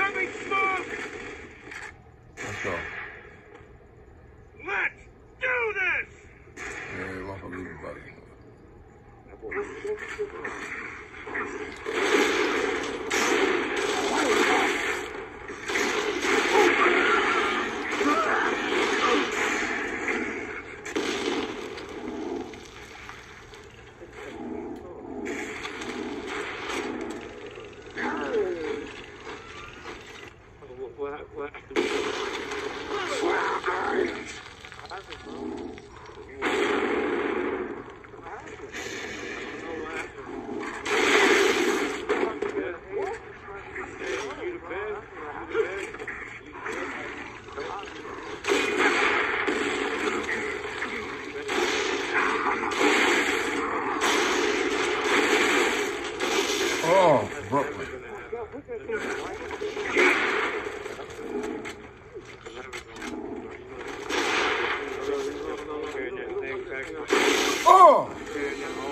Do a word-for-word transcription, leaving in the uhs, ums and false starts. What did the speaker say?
incoming smoke! Let's go. Let's do this! Yeah, walk a little buddy. What, what? Oh, Brooklyn. Oh!